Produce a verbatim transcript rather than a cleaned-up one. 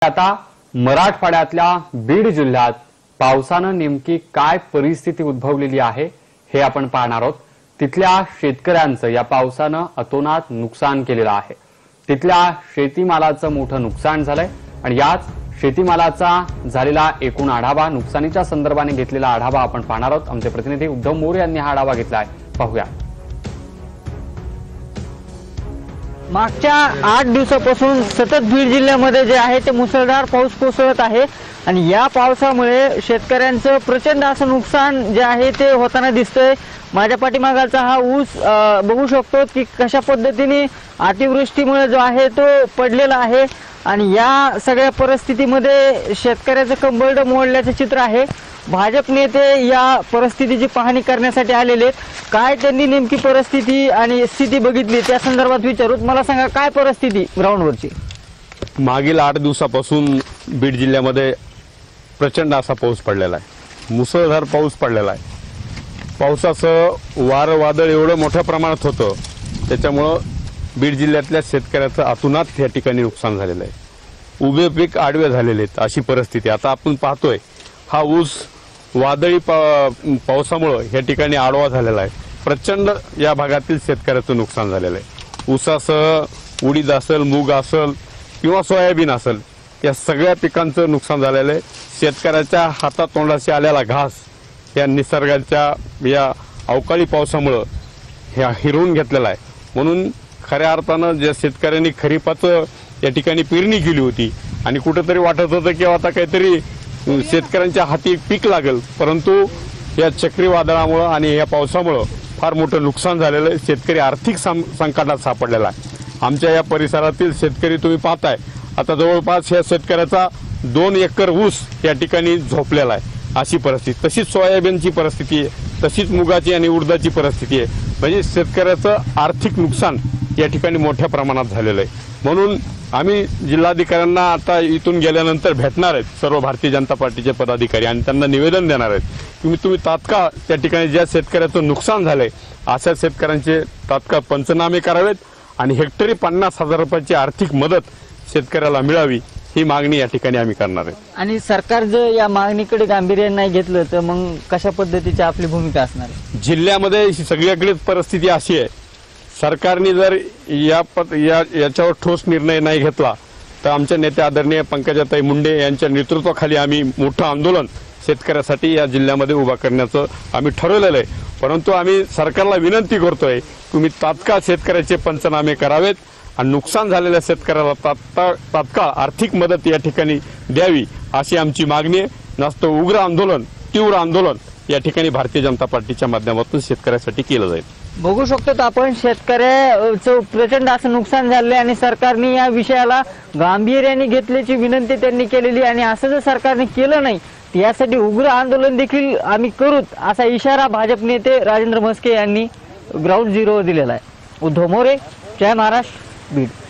आता मराठवाड्यातल्या बीड जिल्ह्यात पावसानं नेमकी काय परिस्थिती उद्भवलेली आहे हे आपण पाहणार आहोत। तिथल्या शेतकऱ्यांचं या पावसानं अतोनात नुकसान केलेलं आहे। तिथल्या शेतीमालाचं मोठं नुकसान झालंय आणि याच शेतीमालाचा झालेला एकूण आढावा, नुकसानीच्या संदर्भाने घेतलेला आढावा आपण पाहणार आहोत। आमचे प्रतिनिधी उद्धव मोरे यांनी हा आढावा घेतलाय, पाहूया। मागच्या आठ दिवसापासून सतत बीड जिल्ह्यामध्ये जे आहे ते मुसळधार पाऊस कोसळत आहे आणि या पावसामुळे शेतकऱ्यांचं प्रचंड असं नुकसान जे आहे ते होताना दिसतंय। माझ्या पाठीमागाचा हा ऊस बघू शकतो की कशा पद्धतीने अतिवृष्टीमुळे जो आहे तो पडलेला आहे आणि या सगळ्या परिस्थितीमध्ये शेतकऱ्याचं कंबरड मोडल्याचं चित्र आहे। भाजप नेते या परिस्थितीची पाहणी करण्यासाठी आलेले आहेत। काय त्यांनी नेमकी परिस्थिती आणि स्थिती बघितली त्या संदर्भात विचारूत। मला सांगा, काय परिस्थिती ग्राउंडवरची? मागील आठ दिवसापासून बीड जिल्ह्यामध्ये प्रचंड असा पाऊस पडलेला आहे, मुसळधार पाऊस पडलेला आहे। पावसाचं वारं वादळ एवढं मोठ्या प्रमाणात होतं, त्याच्यामुळं बीड जिल्ह्यातल्या शेतकऱ्याचं अतोनात या ठिकाणी नुकसान झालेलं आहे। उभे पीक आडवे झालेले आहेत अशी परिस्थिती आता आपण पाहतोय। हा ऊस वादळी पावसामुळे या ठिकाणी आडवा झालेला आहे। प्रचंड या भागातील शेतकऱ्याचं नुकसान झालेलं आहे। ऊसासह उडीद असेल, मूग असेल किंवा सोयाबीन असेल, या सगळ्या पिकांचं नुकसान झालेलं आहे। शेतकऱ्याच्या हातातोंडाशी आलेला घास या निसर्गाच्या या अवकाळी पावसामुळे हे हिरवून घेतलेला आहे। म्हणून खऱ्या अर्थानं ज्या शेतकऱ्यांनी खरीपाचं या ठिकाणी पेरणी केली होती आणि कुठेतरी वाटत होतं की आता काहीतरी शेतकऱ्यांच्या हाती पीक लागेल, परंतु या चक्रीवादळामुळे आणि या पावसामुळे फार मोठं नुकसान झालेलं आहे। शेतकरी आर्थिक संकटात सापडलेला आहे। आमच्या या परिसरातील शेतकरी तुम्ही पाहताय, आता जवळपास या शेतकऱ्याचा दोन एकर ऊस या ठिकाणी झोपलेला आहे अशी परिस्थिती। तशीच सोयाबीनची परिस्थिती आहे, तशीच मुगाची आणि उडदाची परिस्थिती आहे। म्हणजे शेतकऱ्याचं आर्थिक नुकसान या ठिकाणी मोठ्या प्रमाणात झालेलं आहे। म्हणून आम्ही जिल्हाधिकाऱ्यांना आता इथून गेल्यानंतर भेटणार आहेत, सर्व भारतीय जनता पार्टीचे पदाधिकारी, आणि त्यांना निवेदन देणार आहेत की तुम्ही तात्काळ त्या ठिकाणी ज्या शेतकऱ्याचं नुकसान झालंय अशा शेतकऱ्यांचे तात्काळ पंचनामे करावेत आणि हेक्टरी पन्नास हजार रुपयाची आर्थिक मदत शेतकऱ्याला मिळावी, ही मागणी या ठिकाणी आम्ही करणार आहे। आणि सरकार जर या मागणीकडे गांभीर्याने नाही घेतलं तर मग कशा पद्धतीची आपली भूमिका असणार आहे? जिल्ह्यामध्ये सगळीकडेच परिस्थिती अशी आहे, सरकारने जर या या याच्यावर ठोस निर्णय नाही घेतला तर आमच्या नेते आदरणीय पंकजाताई मुंडे यांच्या नेतृत्वाखाली आम्ही मोठं आंदोलन शेतकऱ्यासाठी या जिल्ह्यामध्ये उभा करण्याचं आम्ही ठरवलेलं आहे। परंतु आम्ही सरकारला विनंती करतोय, तुम्ही तात्काळ शेतकऱ्याचे पंचनामे करावेत आणि नुकसान झालेल्या शेतकऱ्याला तात्काळ तात्काळ आर्थिक मदत या ठिकाणी द्यावी, अशी आमची मागणी आहे। नसतं उग्र आंदोलन, तीव्र आंदोलन या ठिकाणी भारतीय जनता पार्टीच्या माध्यमातून शेतकऱ्यासाठी केलं जाईल। बघू शकतो आपण शेतकऱ्याचं प्रचंड असं नुकसान झालंय आणि सरकारने या विषयाला गांभीर्याने घेतल्याची विनंती त्यांनी केलेली आणि असं जर सरकारने केलं नाही यासाठी उग्र आंदोलन देखील आम्ही करूत, असा इशारा भाजप नेते राजेंद्र म्हस्के यांनी ग्राउंड झिरोवर दिलेला आहे। उद्धव मोरे, जय महाराष्ट्र, बीड।